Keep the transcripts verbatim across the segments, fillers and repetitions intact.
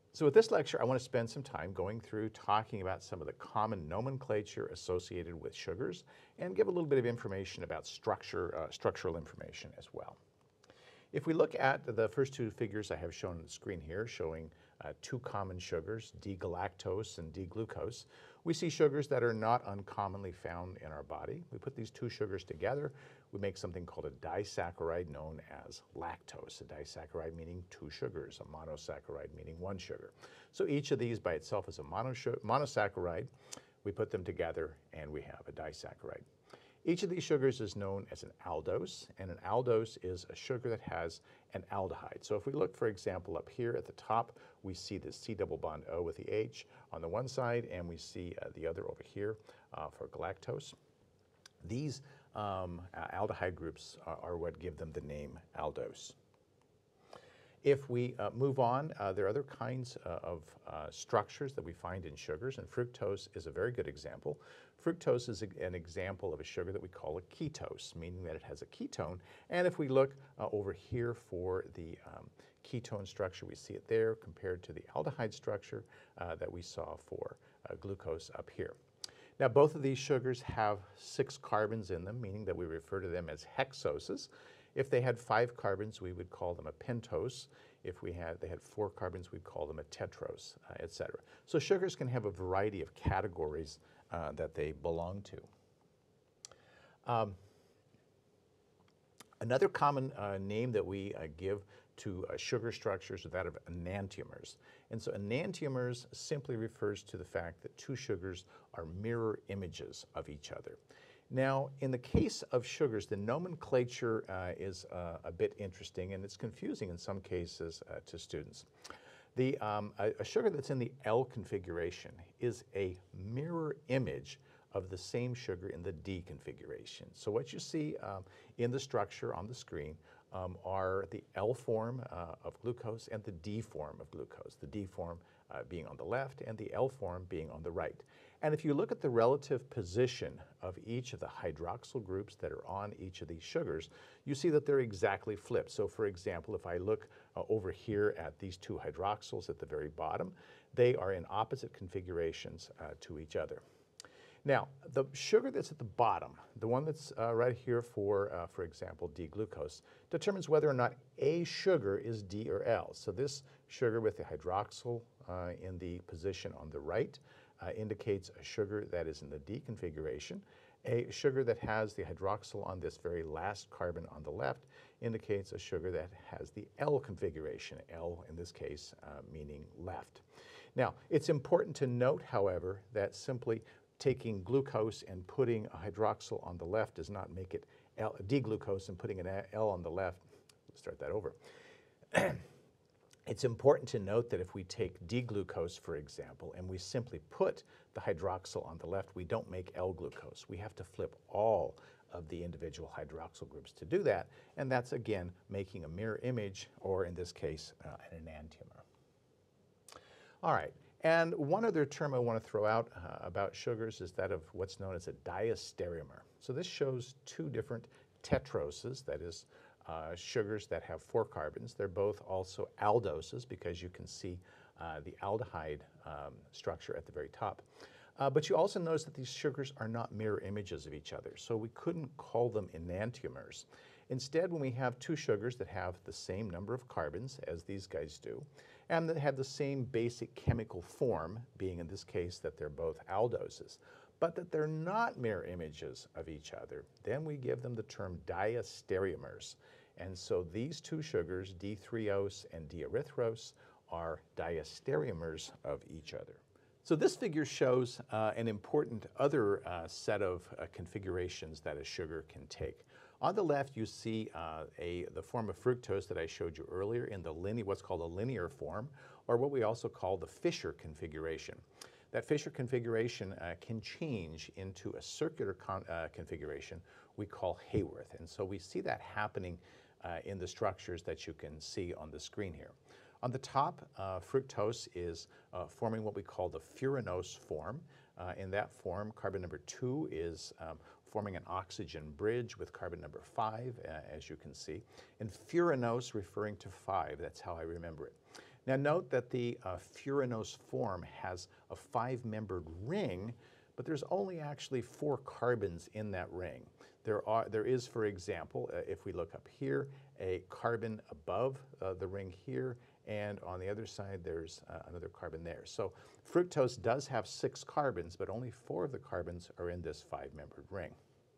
So with this lecture, I want to spend some time going through talking about some of the common nomenclature associated with sugars and give a little bit of information about structure, uh, structural information as well. If we look at the first two figures I have shown on the screen here, showing uh, two common sugars, D-galactose and D-glucose, we see sugars that are not uncommonly found in our body. We put these two sugars together, we make something called a disaccharide known as lactose. A disaccharide meaning two sugars, a monosaccharide meaning one sugar. So each of these by itself is a monosaccharide. We put them together and we have a disaccharide. Each of these sugars is known as an aldose, and an aldose is a sugar that has an aldehyde. So if we look, for example, up here at the top, we see the C double bond O with the H on the one side, and we see uh, the other over here uh, for galactose. These um, aldehyde groups are, are what give them the name aldose. If we uh, move on, uh, there are other kinds uh, of uh, structures that we find in sugars, and fructose is a very good example. Fructose is a, an example of a sugar that we call a ketose, meaning that it has a ketone. And if we look uh, over here for the um, ketone structure, we see it there compared to the aldehyde structure uh, that we saw for uh, glucose up here. Now, both of these sugars have six carbons in them, meaning that we refer to them as hexoses. If they had five carbons, we would call them a pentose. If we had, they had four carbons, we'd call them a tetrose, uh, et cetera. So sugars can have a variety of categories uh, that they belong to. Um, Another common uh, name that we uh, give to uh, sugar structures is that of enantiomers. And so enantiomers simply refers to the fact that two sugars are mirror images of each other. Now, in the case of sugars, the nomenclature uh, is uh, a bit interesting, and it's confusing in some cases uh, to students. The, um, a, a sugar that's in the L configuration is a mirror image of the same sugar in the D configuration. So what you see um, in the structure on the screen um, are the L form uh, of glucose and the D form of glucose, the D form uh, being on the left and the L form being on the right. And if you look at the relative position of each of the hydroxyl groups that are on each of these sugars, you see that they're exactly flipped. So for example, if I look uh, over here at these two hydroxyls at the very bottom, they are in opposite configurations uh, to each other. Now, the sugar that's at the bottom, the one that's uh, right here for, uh, for example, D-glucose, determines whether or not a sugar is D or L. So this sugar with the hydroxyl uh, in the position on the right uh, indicates a sugar that is in the D configuration. A sugar that has the hydroxyl on this very last carbon on the left indicates a sugar that has the L configuration, L in this case uh, meaning left. Now, it's important to note, however, that simply taking glucose and putting a hydroxyl on the left does not make it L, D-glucose, and putting an L on the left. Let's start that over. It's important to note that if we take D-glucose, for example, and we simply put the hydroxyl on the left, we don't make L-glucose. We have to flip all of the individual hydroxyl groups to do that, and that's, again, making a mirror image, or in this case, uh, an enantiomer. All right. And one other term I want to throw out uh, about sugars is that of what's known as a diastereomer. So this shows two different tetroses, that is, uh, sugars that have four carbons. They're both also aldoses because you can see uh, the aldehyde um, structure at the very top. Uh, but you also notice that these sugars are not mirror images of each other, so we couldn't call them enantiomers. Instead, when we have two sugars that have the same number of carbons as these guys do, and that have the same basic chemical form, being in this case that they're both aldoses, but that they're not mirror images of each other, then we give them the term diastereomers. And so these two sugars, D threose and D erythrose, are diastereomers of each other. So this figure shows uh, an important other uh, set of uh, configurations that a sugar can take. On the left, you see uh, a, the form of fructose that I showed you earlier in the linear, what's called a linear form, or what we also call the Fischer configuration. That Fischer configuration uh, can change into a circular con uh, configuration we call Haworth. And so we see that happening uh, in the structures that you can see on the screen here. On the top, uh, fructose is uh, forming what we call the Furanose form. Uh, in that form, carbon number two is um, forming an oxygen bridge with carbon number five, uh, as you can see. And Furanose referring to five, that's how I remember it. Now note that the uh, Furanose form has a five-membered ring, but there's only actually four carbons in that ring. There are, there is, for example, uh, if we look up here, a carbon above uh, the ring here, and on the other side there's uh, another carbon there. So fructose does have six carbons, but only four of the carbons are in this five-membered ring.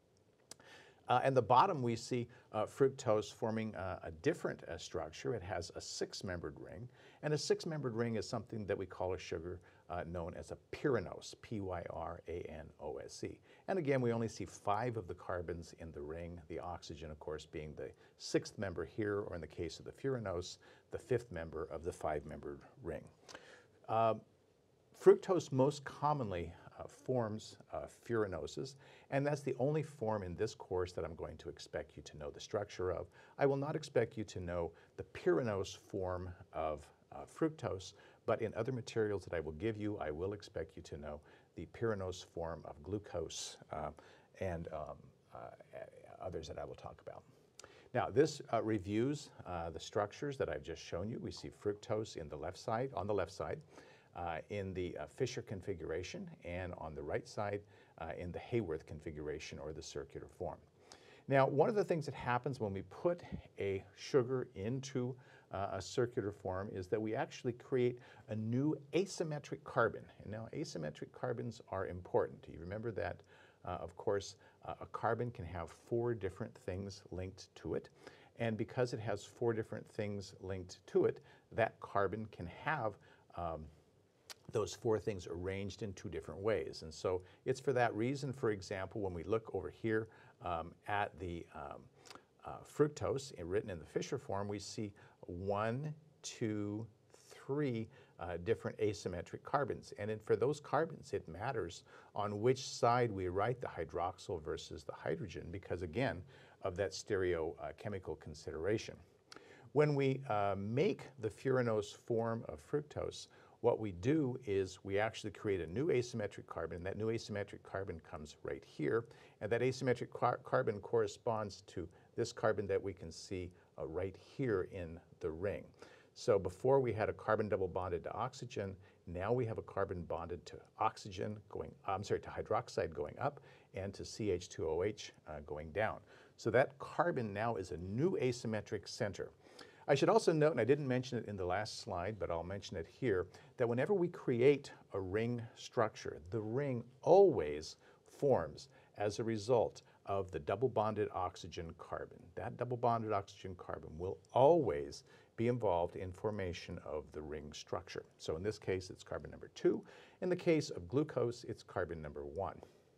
Uh, and the bottom we see uh, fructose forming uh, a different uh, structure. It has a six-membered ring, and a six-membered ring is something that we call a sugar uh, known as a pyranose, P Y R A N O S E. And again, we only see five of the carbons in the ring, the oxygen, of course, being the sixth member here, or in the case of the furanose, the fifth member of the five-membered ring. Uh, fructose most commonly Uh, forms uh, furanoses, and that's the only form in this course that I'm going to expect you to know the structure of. I will not expect you to know the pyranose form of uh, fructose, but in other materials that I will give you, I will expect you to know the pyranose form of glucose uh, and um, uh, others that I will talk about. Now, this uh, reviews uh, the structures that I've just shown you. We see fructose in the left side, on the left side, Uh, in the uh, Fischer configuration, and on the right side uh, in the Haworth configuration, or the circular form. Now, one of the things that happens when we put a sugar into uh, a circular form is that we actually create a new asymmetric carbon. And now asymmetric carbons are important. You remember that, uh, of course, uh, a carbon can have four different things linked to it. And because it has four different things linked to it, that carbon can have um, those four things arranged in two different ways. And so it's for that reason, for example, when we look over here um, at the um, uh, fructose and written in the Fischer form, we see one, two, three uh, different asymmetric carbons. And then for those carbons, it matters on which side we write the hydroxyl versus the hydrogen, because again, of that stereochemical uh, consideration. When we uh, make the Furanose form of fructose, what we do is we actually create a new asymmetric carbon, and that new asymmetric carbon comes right here, and that asymmetric car carbon corresponds to this carbon that we can see uh, right here in the ring. So before we had a carbon double bonded to oxygen, now we have a carbon bonded to oxygen going, I'm sorry, to hydroxide going up, and to C H two O H uh, going down. So that carbon now is a new asymmetric center. I should also note, and I didn't mention it in the last slide, but I'll mention it here, that whenever we create a ring structure, the ring always forms as a result of the double bonded oxygen carbon. That double bonded oxygen carbon will always be involved in formation of the ring structure. So in this case, it's carbon number two. In the case of glucose, it's carbon number one.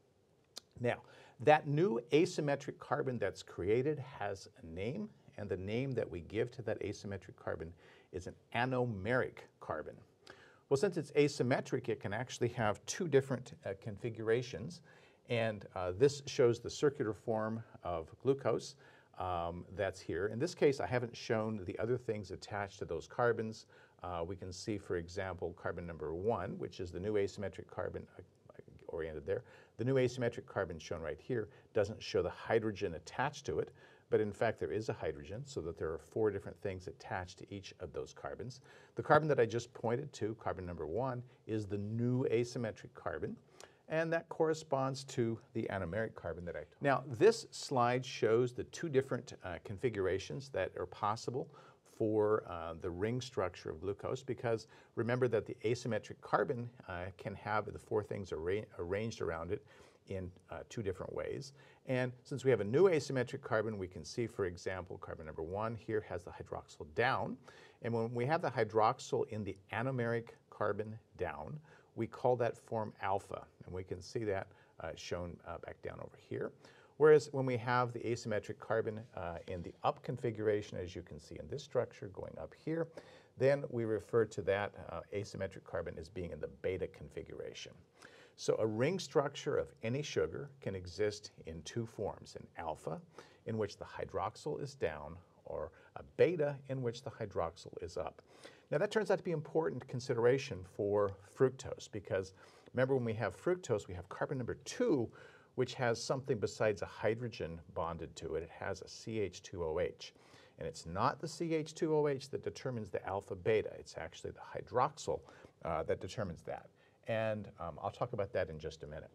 Now, that new asymmetric carbon that's created has a name, and the name that we give to that asymmetric carbon is an anomeric carbon. Well, since it's asymmetric, it can actually have two different uh, configurations, and uh, this shows the circular form of glucose um, that's here. In this case, I haven't shown the other things attached to those carbons. Uh, we can see, for example, carbon number one, which is the new asymmetric carbon uh, oriented there. The new asymmetric carbon shown right here doesn't show the hydrogen attached to it, but in fact there is a hydrogen, so that there are four different things attached to each of those carbons. The carbon that I just pointed to, carbon number one, is the new asymmetric carbon, and that corresponds to the anomeric carbon that I told you. Now, this slide shows the two different uh, configurations that are possible for uh, the ring structure of glucose, because remember that the asymmetric carbon uh, can have the four things arra arranged around it in uh, two different ways. And since we have a new asymmetric carbon, we can see, for example, carbon number one here has the hydroxyl down. And when we have the hydroxyl in the anomeric carbon down, we call that form alpha. And we can see that uh, shown uh, back down over here. Whereas when we have the asymmetric carbon uh, in the up configuration, as you can see in this structure going up here, then we refer to that uh, asymmetric carbon as being in the beta configuration. So a ring structure of any sugar can exist in two forms: an alpha, in which the hydroxyl is down, or a beta, in which the hydroxyl is up. Now that turns out to be important consideration for fructose, because remember, when we have fructose, we have carbon number two, which has something besides a hydrogen bonded to it. It has a C H two O H. And it's not the C H two O H that determines the alpha beta. It's actually the hydroxyl uh, that determines that. And um, I'll talk about that in just a minute.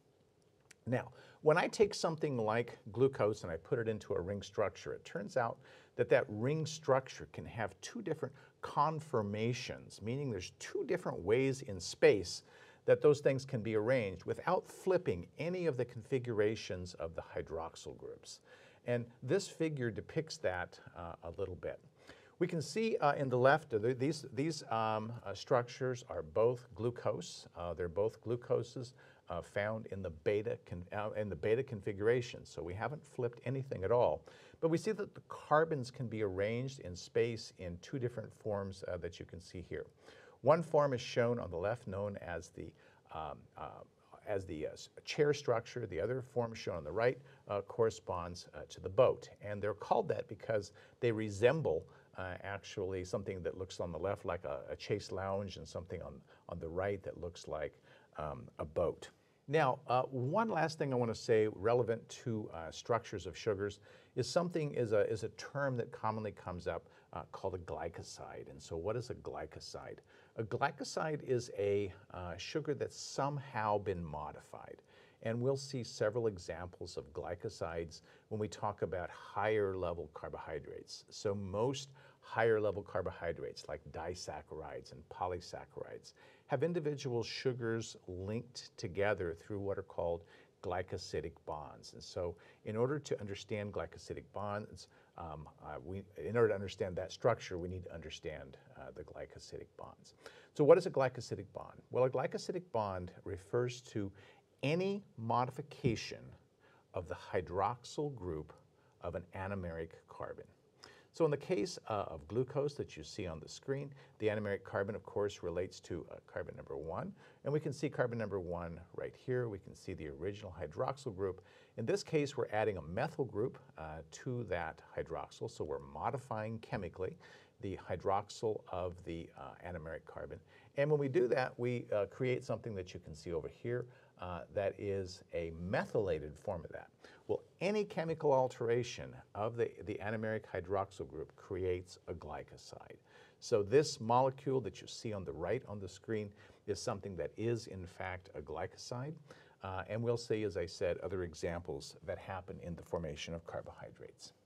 Now, when I take something like glucose and I put it into a ring structure, it turns out that that ring structure can have two different conformations, meaning there's two different ways in space that those things can be arranged without flipping any of the configurations of the hydroxyl groups. And this figure depicts that uh, a little bit. We can see uh, in the left, uh, these, these um, uh, structures are both glucose. Uh, they're both glucoses uh, found in the, beta con uh, in the beta configuration. So we haven't flipped anything at all. But we see that the carbons can be arranged in space in two different forms uh, that you can see here. One form is shown on the left, known as the um, uh, as the uh, chair structure. The other form shown on the right uh, corresponds uh, to the boat. And they're called that because they resemble uh, actually something that looks on the left like a, a chase lounge and something on, on the right that looks like um, a boat. Now, uh, one last thing I want to say relevant to uh, structures of sugars is something is a, is a term that commonly comes up uh, called a glycoside. And so what is a glycoside? A glycoside is a uh, sugar that's somehow been modified. And we'll see several examples of glycosides when we talk about higher level carbohydrates. So most higher level carbohydrates like disaccharides and polysaccharides have individual sugars linked together through what are called glycosidic bonds. And so in order to understand glycosidic bonds, um, uh, we, in order to understand that structure, we need to understand uh, the glycosidic bonds. So what is a glycosidic bond? Well, a glycosidic bond refers to any modification of the hydroxyl group of an anomeric carbon. So in the case uh, of glucose that you see on the screen, the anomeric carbon, of course, relates to uh, carbon number one. And we can see carbon number one right here. We can see the original hydroxyl group. In this case, we're adding a methyl group uh, to that hydroxyl. So we're modifying chemically the hydroxyl of the uh, anomeric carbon. And when we do that, we uh, create something that you can see over here uh, that is a methylated form of that. Well, any chemical alteration of the, the anomeric hydroxyl group creates a glycoside. So this molecule that you see on the right on the screen is something that is, in fact, a glycoside. Uh, and we'll see, as I said, other examples that happen in the formation of carbohydrates.